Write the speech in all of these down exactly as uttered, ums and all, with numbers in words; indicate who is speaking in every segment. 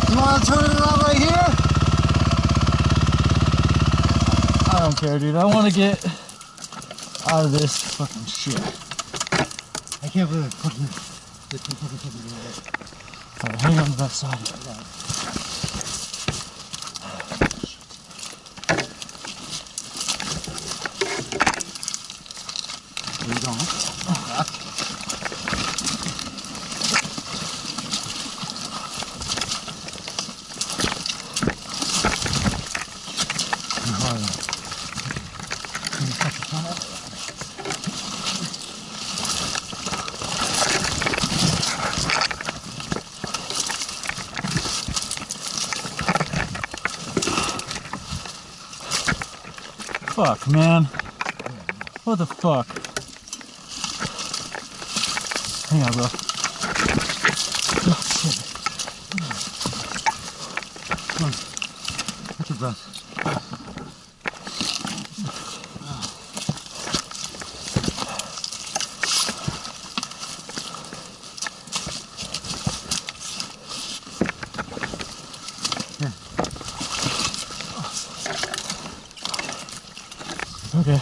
Speaker 1: You want to turn it around right here? I don't care, dude. I want to get out of this fucking shit.
Speaker 2: I can't believe it. Fucking, fucking, fucking, fucking.
Speaker 1: Alright, hang on to that side.
Speaker 2: Where you going?
Speaker 1: Fuck, man. What the fuck? Hang on, bro. Oh, shit.
Speaker 2: Come on. Take your breath.
Speaker 1: Okay.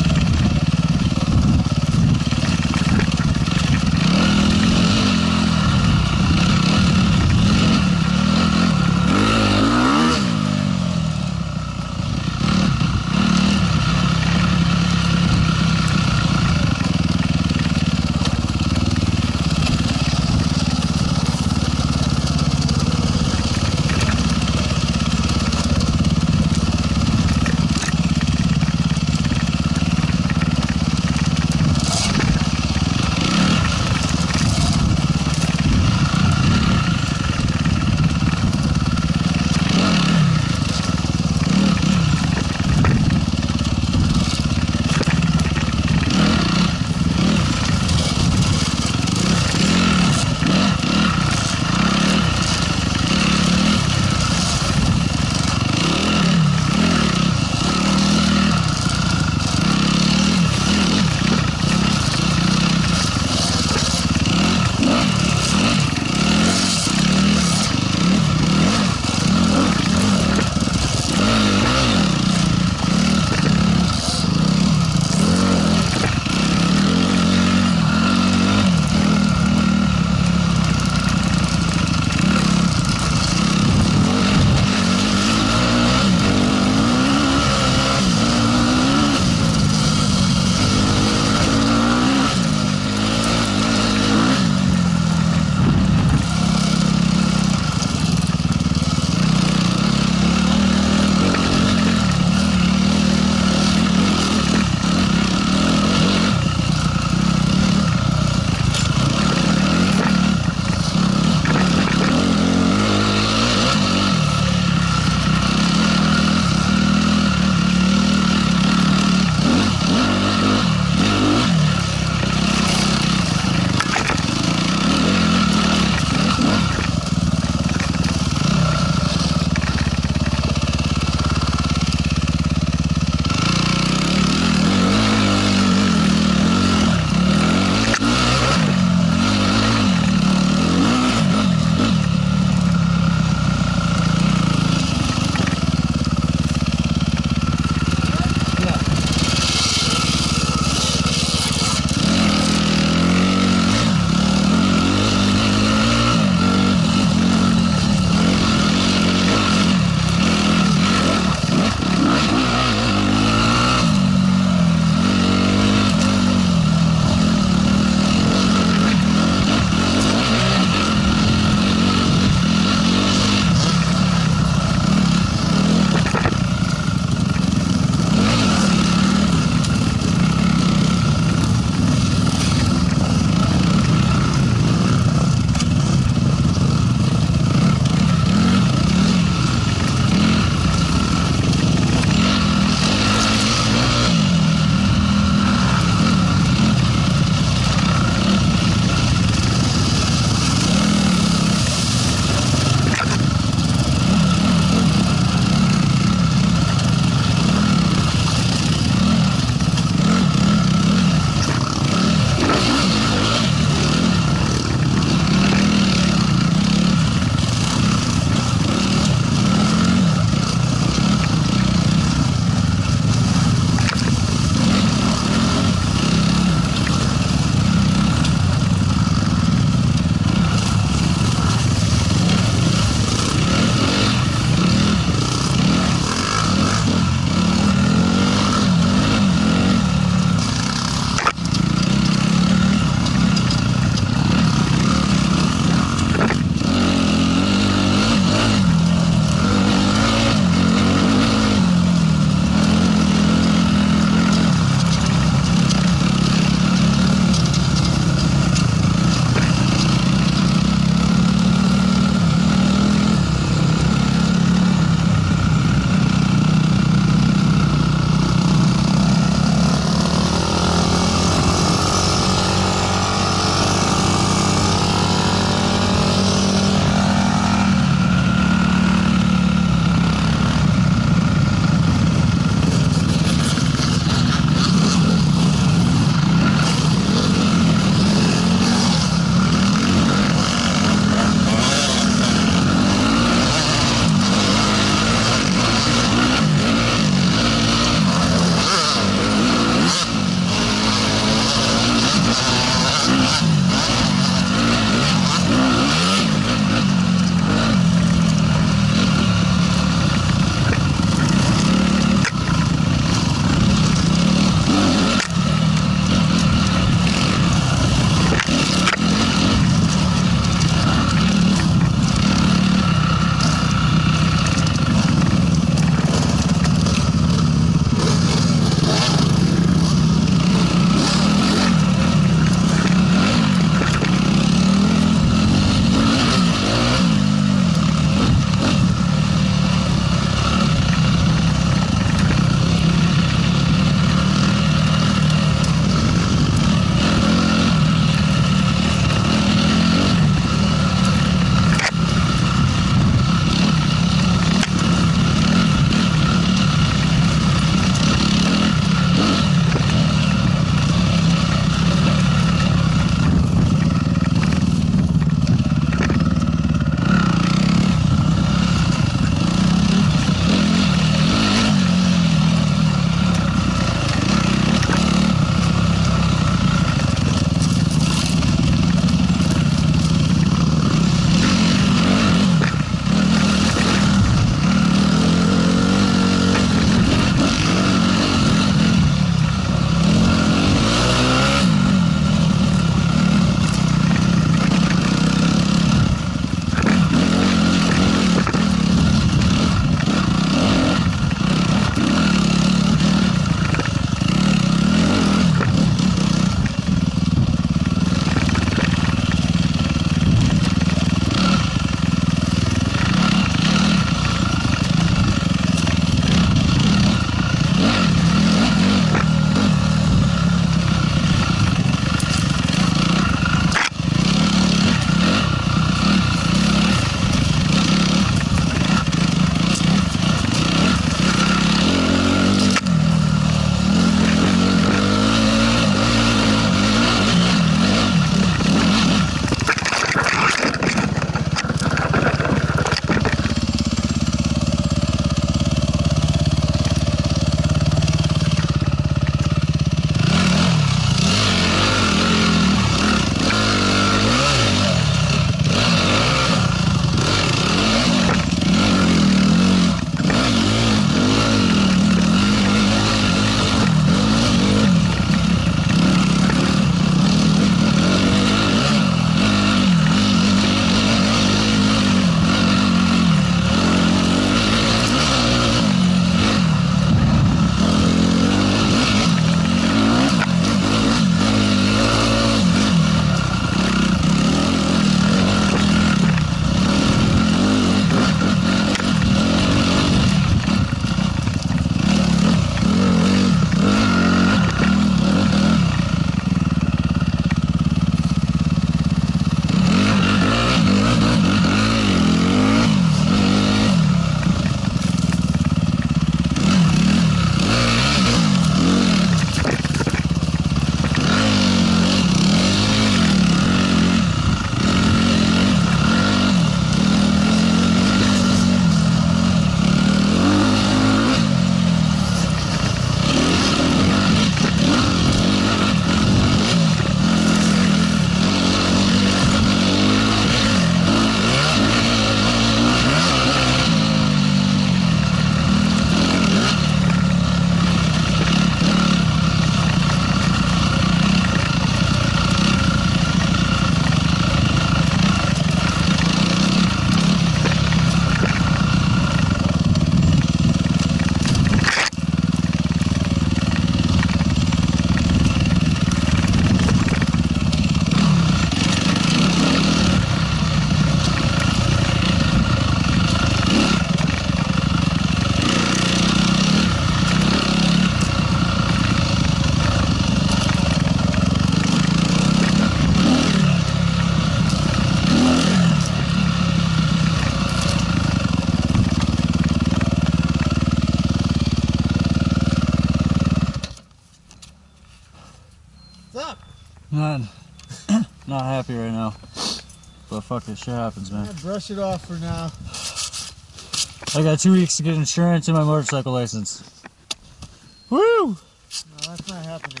Speaker 2: What's up?
Speaker 1: Not, not happy right now. But fuck it, shit happens, man.
Speaker 2: Yeah, brush it off for now.
Speaker 1: I got two weeks to get insurance and my motorcycle license. Woo!
Speaker 2: No, that's not happening.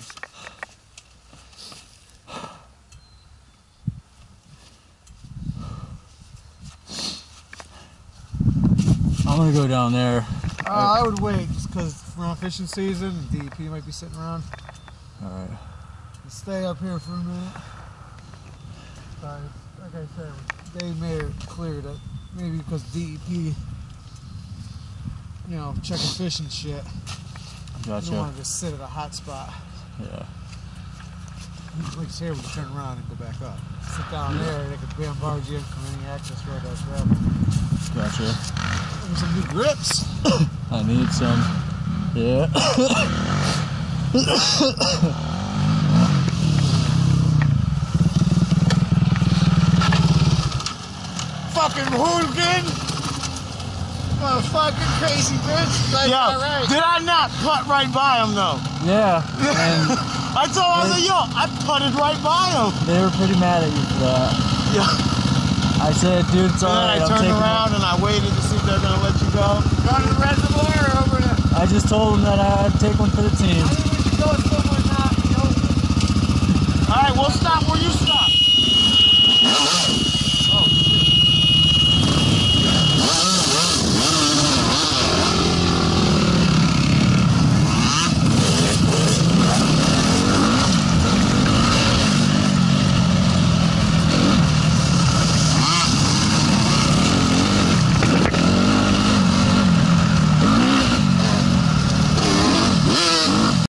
Speaker 1: I'm gonna go down there.
Speaker 2: Uh, I would wait, just because we're on fishing season and D E P might be sitting around.
Speaker 1: Alright.
Speaker 2: Stay up here for a minute. But, like I said, they made it clear that maybe because D E P, you know, checking fish and shit, they
Speaker 1: Gotcha.
Speaker 2: don't want to just sit at a hot spot.
Speaker 1: Yeah.
Speaker 2: Like I said, we can turn around and go back up. Sit down there, they could bombard you from any access road that's gravel.
Speaker 1: Gotcha.
Speaker 2: There's some new grips.
Speaker 1: I need some. Yeah.
Speaker 2: Fucking hooligan! Oh, fucking crazy bitch! Like,
Speaker 3: Yo,
Speaker 2: alright.
Speaker 3: did I not putt right by him though?
Speaker 1: Yeah. And
Speaker 3: I told him, I was like, yo, I putted right by him.
Speaker 1: they were pretty mad at you for that.
Speaker 3: Yeah.
Speaker 1: I said, dude, it's
Speaker 3: And then
Speaker 1: alright.
Speaker 3: I
Speaker 1: I'm
Speaker 3: turned
Speaker 1: taking
Speaker 3: around and I waited to see if they're gonna let you go.
Speaker 2: Go to the reservoir or over there.
Speaker 1: I just told them that I'd take one for the team.
Speaker 2: I think we should go somewhere not, you know.
Speaker 3: All right, we'll stop where you